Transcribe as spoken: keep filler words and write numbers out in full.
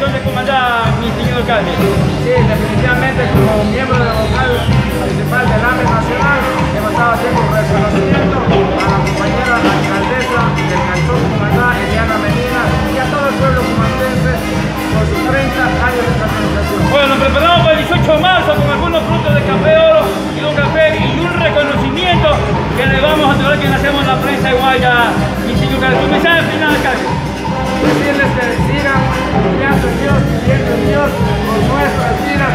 entonces, ¿cómo anda mi señor alcalde? Sí, definitivamente como miembro del vocal principal del A M E Nacional hemos estado haciendo un reconocimiento a la compañera alcaldesa del Cantón Cumaná, Eliana Medina, y a todo el pueblo cumantense por sus treinta años de organización. Bueno, nos preparamos para el dieciocho de marzo con algunos frutos de café oro y un café y un reconocimiento que le vamos a otorgar que hacemos la prensa de Guaya, mi señor alcalde. ¿Tu mensaje final, alcalde? Decirles que sigan confiando en Dios, creyendo en Dios, por nuestra vida.